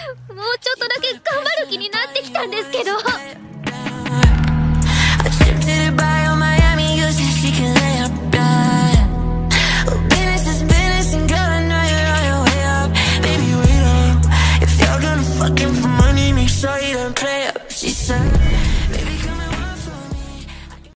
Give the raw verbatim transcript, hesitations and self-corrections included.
もうちょっとだけ頑張る気になってきたんですけど。 Fucking for money, make sure you don't play up. She said